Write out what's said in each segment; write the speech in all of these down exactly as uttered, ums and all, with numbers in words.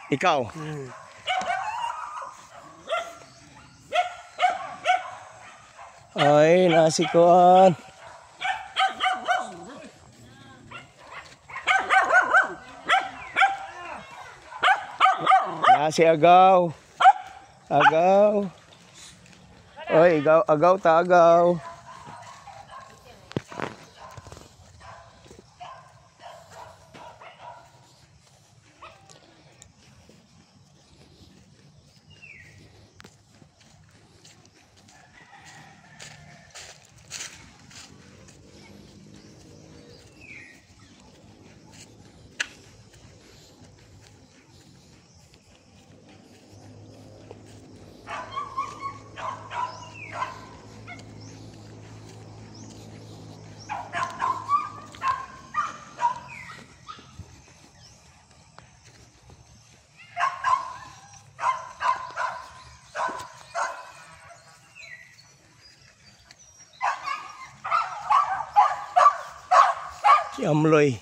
Ikaw? Hmm. Ay, nasikuan. Nasi agaw. Agaw. Oy, agaw, agaw ta agaw. Si Amloy.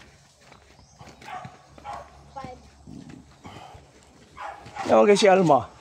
Naman kay si Alma.